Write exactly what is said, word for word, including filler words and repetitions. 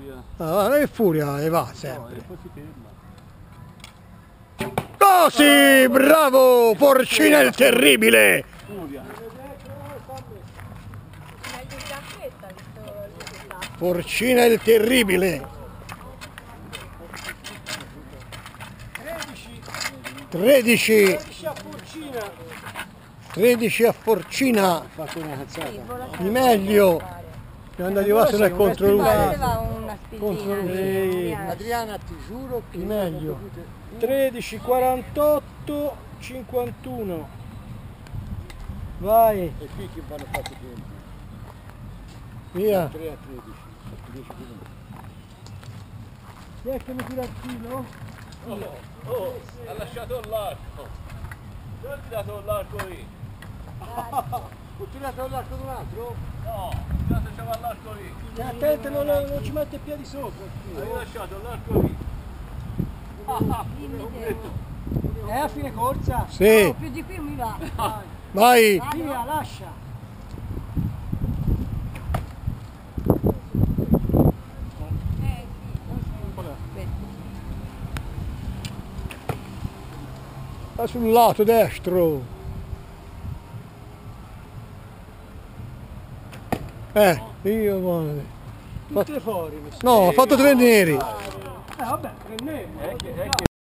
furia. Ah, non è furia, e va sempre. No, e poi si ferma. Così, bravo! Porcina il terribile! Furia. Porcina il terribile! tredici! tredici a Porcina. tredici a Porcina! Ha fatto una cazzata. Di meglio! È andato di Vassano e contro lui. Una Contro spillina. lui. Adriana, ti giuro che... Di meglio. tredici, quarantotto, cinquantuno. Vai. E qui che vanno fatti tempi. Via! tre a tredici. dieci minuti. Chi è che mi tira il chilo? Oh, oh, ha lasciato l'arco. Non ho tirato l'arco lì. Ho tirato l'arco di un altro? No, ho tirato l'arco lì. E attento, non, non ci mette i piedi sopra. Hai lasciato l'arco lì. È a fine corsa? Sì! No, più di qui mi va. Vai! Via, lascia. Eh sì. Va sul lato destro! Eh, io guarda. Tutte fuori. No, ho fatto tre neri! Eh vabbè, prendemmo.